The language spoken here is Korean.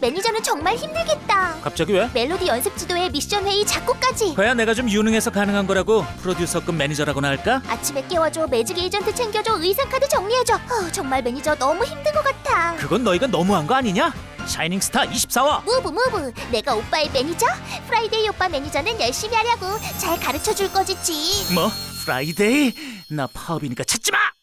매니저는 정말 힘들겠다. 갑자기 왜? 멜로디 연습 지도에 미션 회의 작곡까지. 그야 내가 좀 유능해서 가능한 거라고. 프로듀서급 매니저라고나 할까? 아침에 깨워줘, 매직 에이전트 챙겨줘, 의상 카드 정리해줘. 정말 매니저 너무 힘든 것 같아. 그건 너희가 너무한 거 아니냐? 샤이닝 스타 24화. 무브. 내가 오빠의 매니저? 프라이데이 오빠 매니저는 열심히 하려고 잘 가르쳐 줄 거지지. 뭐? 프라이데이? 나 파업이니까 찾지 마!